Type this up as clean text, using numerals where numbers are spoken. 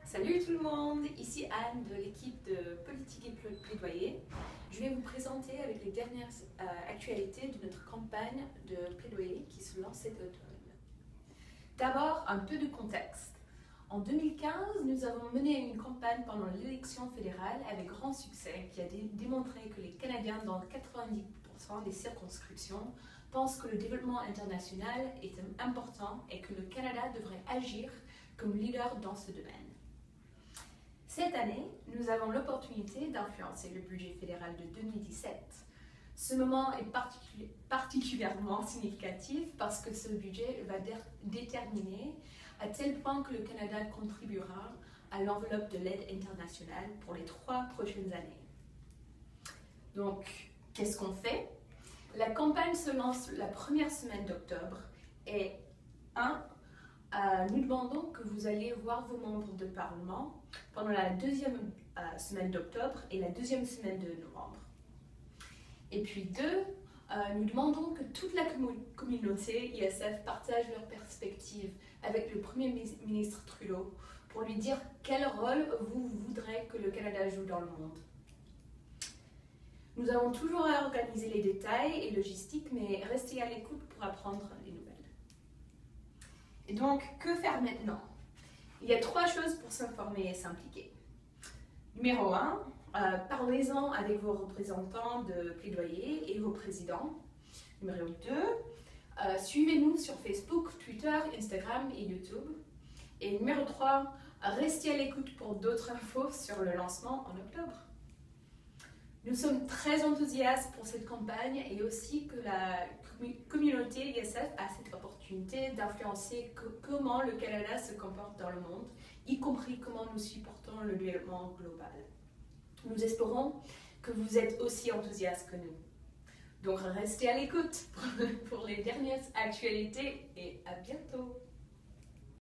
Salut tout le monde, ici Anne de l'équipe de Politique et Plaidoyer. Je vais vous présenter avec les dernières actualités de notre campagne de plaidoyer qui se lance cet automne. D'abord, un peu de contexte. En 2015, nous avons mené une campagne pendant l'élection fédérale avec grand succès qui a démontré que les Canadiens dans 90% des circonscriptions pensent que le développement international est important et que le Canada devrait agir comme leader dans ce domaine. Cette année, nous avons l'opportunité d'influencer le budget fédéral de 2017. Ce moment est particulièrement significatif parce que ce budget va déterminer à tel point que le Canada contribuera à l'enveloppe de l'aide internationale pour les 3 prochaines années. Donc, qu'est-ce qu'on fait? La campagne se lance la première semaine d'octobre et nous demandons que vous alliez voir vos membres de parlement pendant la deuxième semaine d'octobre et la deuxième semaine de novembre. Et puis 2, nous demandons que toute la communauté ISF partage leurs perspectives avec le Premier ministre Trudeau pour lui dire quel rôle vous voudrez que le Canada joue dans le monde. Nous avons toujours à organiser les détails et logistiques, mais restez à l'écoute pour apprendre les nouvelles. Et donc, que faire maintenant? Il y a 3 choses pour s'informer et s'impliquer. Numéro 1, parlez-en avec vos représentants de plaidoyer et vos présidents. Numéro 2, suivez-nous sur Facebook, Twitter, Instagram et YouTube. Et numéro 3, restez à l'écoute pour d'autres infos sur le lancement en octobre. Nous sommes très enthousiastes pour cette campagne et aussi que la communauté ISF a cette opportunité d'influencer comment le Canada se comporte dans le monde, y compris comment nous supportons le développement global. Nous espérons que vous êtes aussi enthousiastes que nous. Donc restez à l'écoute pour les dernières actualités et à bientôt!